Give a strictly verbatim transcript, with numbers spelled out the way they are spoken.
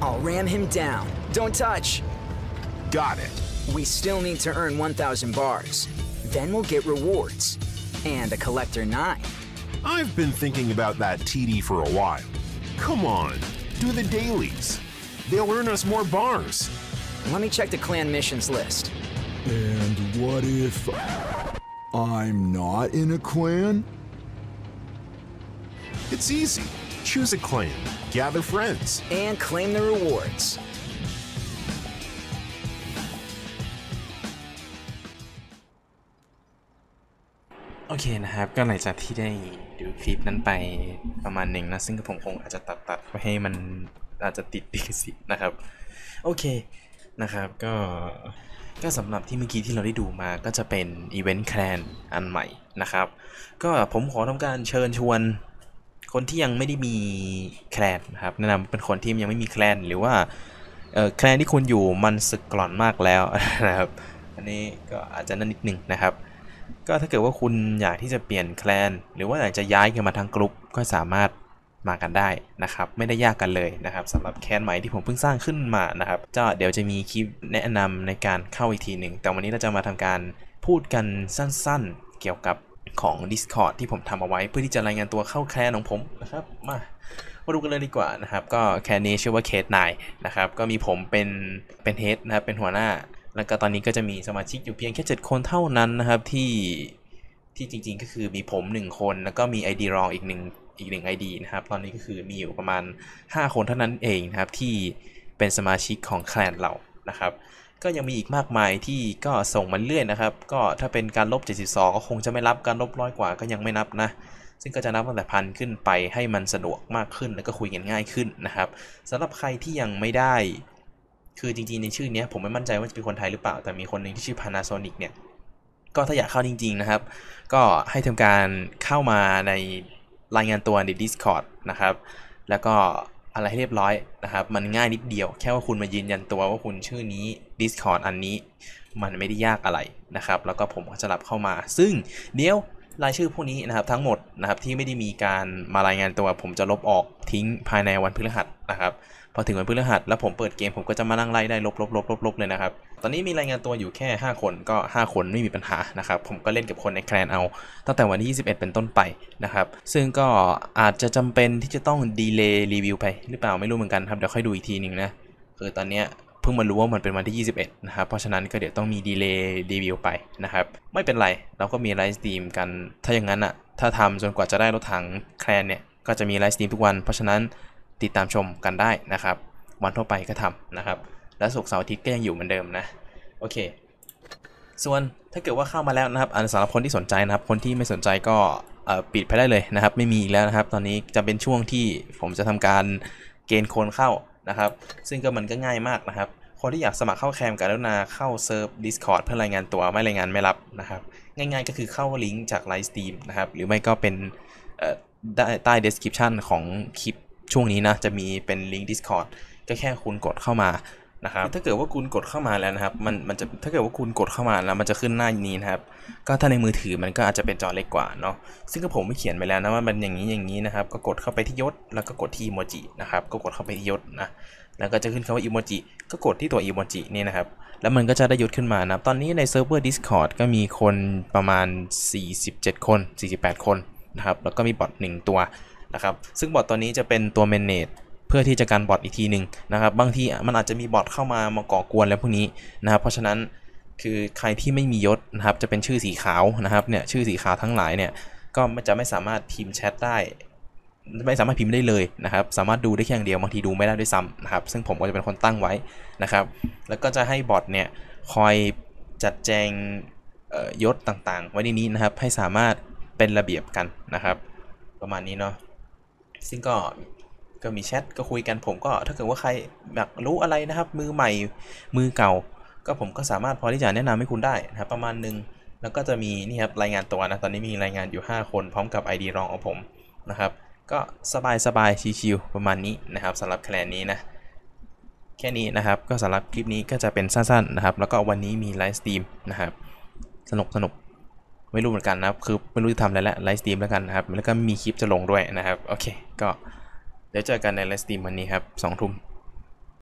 I'll ram him down. Don't touch. Got it. We still need to earn one thousand bars. Then we'll get rewards. And a collector nine. I've been thinking about that T D for a while. Come on, do the dailies. They'll earn us more bars. Let me check the clan missions list. And what if I'm not in a clan? It's easy. Choose a clan, gather friends. And claim the rewards. โอเคนะครับก็หลังจากที่ได้ดูคลิปนั้นไปประมาณหนึ่งนะซึ่งผมคงอาจจะตัดตัดไว้ให้มันอาจจะติดลิขสิทธิ์นะครับโอเคนะครับก็ก็สำหรับที่เมื่อกี้ที่เราได้ดูมาก็จะเป็นอีเวนต์แคลนอันใหม่นะครับก็ผมขอทำการเชิญชวนคนที่ยังไม่ได้มีแคลนนะครับแนะนำเป็นคนที่ยังไม่มีแคลนหรือว่าเอ่อแคลนที่คุณอยู่มันสึกกร่อนมากแล้วนะครับอันนี้ก็อาจจะนั่นนิดหนึ่งนะครับก็ถ้าเกิดว่าคุณอยากที่จะเปลี่ยนแคลนหรือว่าอยากจะย้ายกันมาทั้งกลุ่มก็สามารถมากันได้นะครับไม่ได้ยากกันเลยนะครับสำหรับแคลนใหม่ที่ผมเพิ่งสร้างขึ้นมานะครับก็เดี๋ยวจะมีคลิปแนะนำในการเข้าอีกทีหนึ่งแต่วันนี้เราจะมาทำการพูดกันสั้นๆเกี่ยวกับของ Discord ที่ผมทำเอาไว้เพื่อที่จะรายงานตัวเข้าแคลนของผมนะครับมามาดูกันเลยดีกว่านะครับก็แคลนนี้ชื่อว่าเคสไนน์นะครับก็มีผมเป็นเป็นเฮดนะครับเป็นหัวหน้าแล้วก็ตอนนี้ก็จะมีสมาชิกอยู่เพียงแค่เจ็ดคนเท่านั้นนะครับที่ที่จริงๆก็คือมีผมหนึ่งคนแล้วก็มี ไอ ดี รองอีกหนึ่งอีกหนึ่ง ไอ ดี นะครับตอนนี้ก็คือมีอยู่ประมาณห้าคนเท่านั้นเองนะครับที่เป็นสมาชิกของแคลนเรานะครับก็ยังมีอีกมากมายที่ก็ส่งมาเรื่อยนะครับก็ถ้าเป็นการลบเจ็ดสิบสองก็คงจะไม่รับการลบร้อยกว่าก็ยังไม่นับนะซึ่งก็จะนับตั้งแต่พันขึ้นไปให้มันสะดวกมากขึ้นแล้วก็คุยกันง่ายขึ้นนะครับสำหรับใครที่ยังไม่ได้คือจริงๆในชื่อนี้ผมไม่มั่นใจว่าจะเป็นคนไทยหรือเปล่าแต่มีคนหนึ่งที่ชื่อ Panasonic เนี่ยก็ถ้าอยากเข้าจริงๆนะครับก็ให้ทำการเข้ามาในรายงานตัวใน Discord นะครับแล้วก็อะไรให้เรียบร้อยนะครับมันง่ายนิดเดียวแค่ว่าคุณมายืนยันตัวว่าคุณชื่อนี้ Discord อันนี้มันไม่ได้ยากอะไรนะครับแล้วก็ผมก็จะรับเข้ามาซึ่งเดี๋ยวรายชื่อพวกนี้นะครับทั้งหมดนะครับที่ไม่ได้มีการมารายงานตัวผมจะลบออกทิ้งภายในวันพฤหัสนะครับพอถึงวันพฤหัสแล้วผมเปิดเกมผมก็จะมานั่งไล่ได้ลบลบลบลบลบเลยนะครับตอนนี้มีรายงานตัวอยู่แค่ห้าคนก็ห้าคนไม่มีปัญหานะครับผมก็เล่นกับคนในแคลนเอาตั้งแต่วันที่ยี่สิบเอ็ดเป็นต้นไปนะครับซึ่งก็อาจจะจำเป็นที่จะต้องดีเลย์รีวิวไปหรือเปล่าไม่รู้เหมือนกันครับเดี๋ยวค่อยดูอีกทีนึงนะคือตอนนี้เพิ่งมารู้ว่ามันเป็นวันที่ยี่สิบเอ็ดนะครับเพราะฉะนั้นก็เดี๋ยวต้องมีดีเลย์รีวิวไปนะครับไม่เป็นไรเราก็มีไลฟ์สตรีมกันถ้าอย่างนั้นอ่ะถ้าทำจนกว่าจะได้รถถังแคลนเนี่ยก็จะมีไลฟ์สตรีมทุกวันเพราะฉะนั้นติดตามชมกันได้นะครับวันทั่วไปก็ทำนะครับและศุกร์เสาร์อาทิตย์ก็ยังอยู่เหมือนเดิมนะโอเคส่วนถ้าเกิดว่าเข้ามาแล้วนะครับอันสำหรับคนที่สนใจนะครับคนที่ไม่สนใจก็ปิดไปได้เลยนะครับไม่มีอีกแล้วนะครับตอนนี้จะเป็นช่วงที่ผมจะทำการเกณฑ์คนเข้านะครับซึ่งก็มันก็ง่ายมากนะครับคนที่อยากสมัครเข้าแคมป์กรุณาเข้าเซิร์ฟ Discord เพื่อรายงานตัวไม่รายงานไม่รับนะครับง่ายๆก็คือเข้าลิงก์จากไลฟ์สตรีมนะครับหรือไม่ก็เป็นใต้ description ของคลิปช่วงนี้นะจะมีเป็นลิงก์ Discord ก็แค่คุณกดเข้ามานะครับถ้าเกิดว่าคุณกดเข้ามาแล้วนะครับมันมันจะถ้าเกิดว่าคุณกดเข้ามาแล้วมันจะขึ้นหน้านี้นะครับก็ถ้าในมือถือมันก็อาจจะเป็นจอเล็กกว่าเนาะซึ่งก็ผมไม่เขียนไปแล้วนะว่ามันอย่างนี้อย่างนี้นะครับก็กดเข้าไปที่ยศแล้วก็กดที่อีโมจินะครับก็กดเข้าไปที่ยศนะแล้วก็จะขึ้นคำว่าอีโมจิก็กดที่ตัวอีโมจินี่นะครับแล้วมันก็จะได้ยศขึ้นมานะตอนนี้ในเซิร์ฟเวอร์ Discord ก็มีคนประมาณสี่สิบเจ็ดคนสี่สิบแปดคนนะครับแล้วก็มีบอทหนึ่งตัวนะครับซึ่งบอทตัวนี้จะเป็นตัว manageเพื่อที่จะกันบอทอีกทีหนึ่งนะครับบางทีมันอาจจะมีบอทเข้ามามาก่อกวนแล้วพวกนี้นะครับเพราะฉะนั้นคือใครที่ไม่มียศนะครับจะเป็นชื่อสีขาวนะครับเนี่ยชื่อสีขาวทั้งหลายเนี่ยก็จะไม่สามารถพิมพ์แชทได้ไม่สามารถพิมพ์ได้เลยนะครับสามารถดูได้แค่อย่างเดียวบางทีดูไม่ได้ด้วยซ้ำนะครับซึ่งผมก็จะเป็นคนตั้งไว้นะครับแล้วก็จะให้บอทเนี่ยคอยจัดแจงยศต่างๆไว้ในนี้นะครับให้สามารถเป็นระเบียบกันนะครับประมาณนี้เนาะซึ่งก็ก็มีแชทก็คุยกันผมก็ถ้าเกิดว่าใครอยากรู้อะไรนะครับมือใหม่มือเก่าก็ผมก็สามารถพอที่จะแนะนำให้คุณได้นะครับประมาณนึงแล้วก็จะมีนี่ครับรายงานตัวนะตอนนี้มีรายงานอยู่ห้าคนพร้อมกับ ไอ ดี รองของผมนะครับก็สบายสบายชิวๆประมาณนี้นะครับสำหรับแคลนนี้นะแค่นี้นะครับก็สำหรับคลิปนี้ก็จะเป็นสั้นๆนะครับแล้วก็วันนี้มีไลฟ์สตรีมนะครับสนุกสนุกไม่รู้เหมือนกันนะครับคือไม่รู้จะทำอะไรแล้วไลฟ์สตรีมแล้วกันนะครับแล้วก็มีคลิปจะลงด้วยนะครับโอเคก็เดี๋ยวเจอกันในไลฟ์สตรีมวันนี้ครับสองทุ่ม